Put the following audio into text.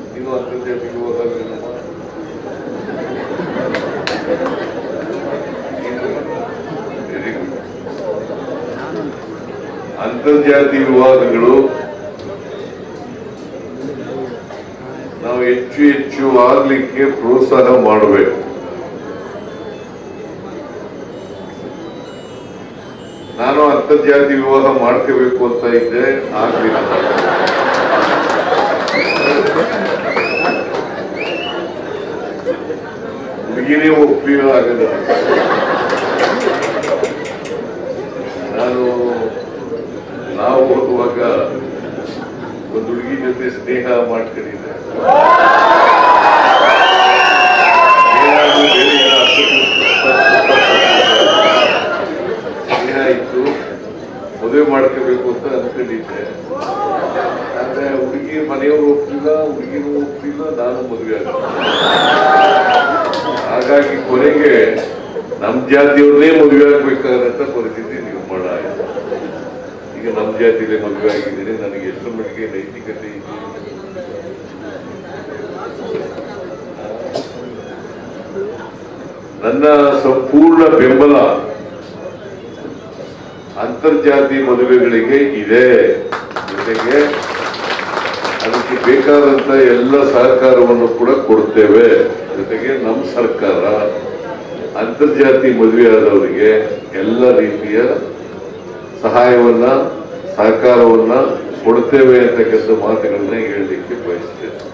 ಇನ್ನು ಅಂತರ್ಜಾತಿಕ ವಿವಾಹಗಳೇನಮ್ಮ very good. ಅಂತರ್ಜಾತಿ ವಿವಾಹಗಳು ನಾವು ಹೆಚ್ಚು ಹೆಚ್ಚು ಆಗ್ಲಿಕ್ಕೆ ಪ್ರೋತ್ಸಾಹ ಮಾಡಬೇಕು. ನಾನು ಅಂತರ್ಜಾತಿ ವಿವಾಹ ಮಾಡ್ಕೋಬೇಕು ಅಂತ ಇದ್ದೆ, ಆಗ್ಲಿಲ್ಲ. ಹುಡುಗಿನೇ ಒಪ್ಪಿಗೆ ಆಗಲ್ಲ. ನಾವು ಓದುವಾಗ ಒಂದು ಹುಡುಗಿ ಜೊತೆ ಸ್ನೇಹ ಮಾಡ್ಕೊಂಡಿದ್ದೆ. ಸ್ನೇಹ ಇತ್ತು, ಮದುವೆ ಮಾಡ್ಕೋಬೇಕು ಅಂತ ಅನ್ಕೊಂಡಿದ್ದೆ. ಆದ್ರೆ ಹುಡುಗಿ ಮನೆಯವರು ಒಪ್ಪಿಲ್ಲ, ಹುಡುಗಿನೂ ಒಪ್ಪಿಲ್ಲ, ನಾನು ಮದುವೆ ಆಗಲ್ಲ. ಹಾಗಾಗಿ ಕೊನೆಗೆ ನಮ್ ಜಾತಿಯವ್ರನ್ನೇ ಮದುವೆ ಆಗ್ಬೇಕಾದಂತ ಪರಿಸ್ಥಿತಿ ನಿರ್ಮಾಣ ಆಯಿತು. ಈಗ ನಮ್ ಜಾತಿಲೇ ಮದುವೆ ಆಗಿದ್ದೀನಿ. ನನಗೆ ಎಷ್ಟು ಮಟ್ಟಿಗೆ ನೈತಿಕತೆ ಇದೆ? ನನ್ನ ಸಂಪೂರ್ಣ ಬೆಂಬಲ ಅಂತರ್ಜಾತಿ ಮದುವೆಗಳಿಗೆ ಇದೆ. ಜೊತೆಗೆ ಅದಕ್ಕೆ ಬೇಕಾದಂತ ಎಲ್ಲ ಸಹಕಾರವನ್ನು ಕೂಡ ಕೊಡ್ತೇವೆ. ಜೊತೆಗೆ ನಮ್ಮ ಸರ್ಕಾರ ಅಂತರ್ಜಾತಿ ಮದುವೆ ಆದವರಿಗೆ ಎಲ್ಲ ರೀತಿಯ ಸಹಾಯವನ್ನ ಸಹಕಾರವನ್ನ ಕೊಡ್ತೇವೆ ಅಂತಕ್ಕಂಥ ಮಾತುಗಳನ್ನ ಹೇಳಲಿಕ್ಕೆ ಬಯಸ್ತೇನೆ.